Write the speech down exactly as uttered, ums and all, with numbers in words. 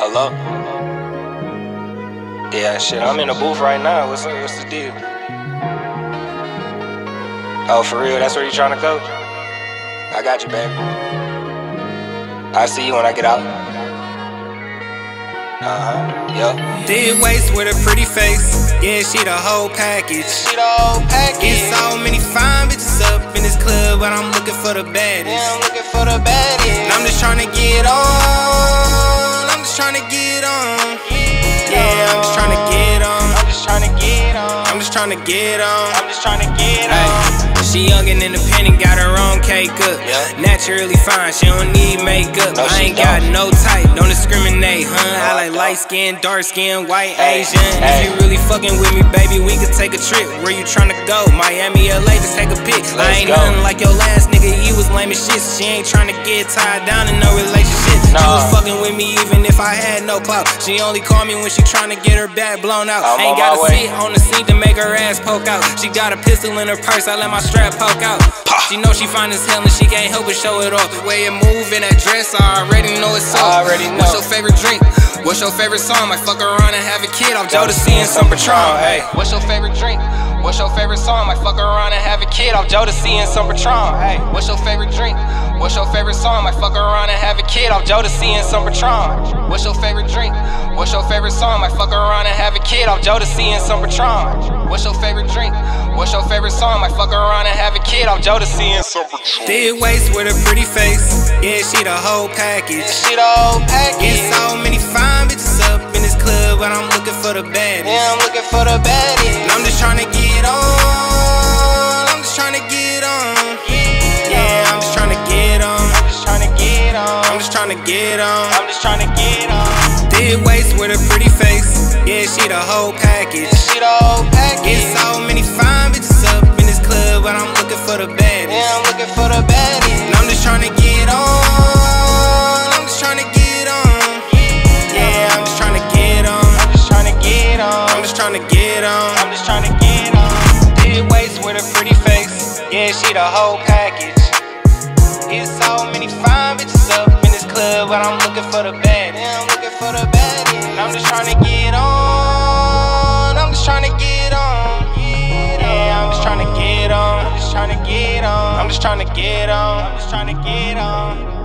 Hello? Yeah, shit, I'm in the booth right now. What's up? What's the deal? Oh, for real? That's where you trying to go? I got you, baby. I'll see you when I get out. Uh-huh, yup. Did waist with a pretty face. Yeah, she the whole package. She the whole package. Get so many fine bitches up in this club, but I'm looking for the baddest. Yeah, I'm looking for the baddest. And I'm just trying to get on. I'm just trying to get on. Yeah, I'm just trying to get on. I'm just trying to get on. I'm just trying to get on. I'm just trying to get on. She young and independent, got her own cake up. Yeah. Naturally fine, she don't need makeup. No, I ain't don't. got no type, don't discriminate, huh? I like light skin, dark skin, white, Hey, Asian. hey. If you really fucking with me, baby, we could take a trip. Where you tryna go? Miami, L A, just take a pic. Let's I ain't go. nothing like your last nigga, he was lame as shit. She ain't tryna get tied down in no relationship. Nah. She was fucking with me even if I had no clout. She only called me when she tryna get her back blown out. I'm Ain't on gotta my way. sit on the seat to make her ass poke out. She got a pistol in her purse, I let my strap poke out. She know she fine as hell and she can't help but show it off. The way it move in that dress, I already know it's so. I already know. What's your favorite drink? What's your favorite song? Might fuck around and have a kid off Jodeci and some Patron. Hey, what's your favorite drink? What's your favorite song? Might fuck around and have a kid off Jodeci and some Patron. Hey, what's your favorite drink? What's your favorite song? Might fuck around and have a kid off Jodeci and some Patron. What's your favorite drink? What's your favorite song? Might fuck around and have a kid off Jodeci and some Patron. What's your favorite drink? What's your favorite song? Might fuck around and have a kid off Jodeci and some Patron. Did waist with a pretty face. Yeah, she the whole package. She the whole package. Get so many fine bitches up in this club, but I'm looking for the baddest. Yeah, I'm looking for the baddest. And I'm just trying to get on. I'm just trying to get on. Yeah, I'm just trying to get on. I'm just trying to get on. I'm just trying to get on. I'm just trying to get on. Did waist with a pretty face. Yeah, she the whole package. She the whole package. Get so many fine bitches up in this club, but I'm looking for the baddest. Yeah, I'm looking for the baddest. And I'm just trying to get on. I'm just trying to get on. Yeah, I'm just trying to get on. I'm just trying to get on. I'm just trying to get on. I'm just trying to get on. Did waist with a pretty face. Yeah, she the whole package. Get so many fine bitches up in this club, but I'm looking for the baddest. Yeah, I'm looking for the baddest. And I'm just trying to get on. I'm just trying to get on. Yeah, I'm just trying to get on. I'm just trying to get on. I'm just trying to get on. I'm just trying to get on.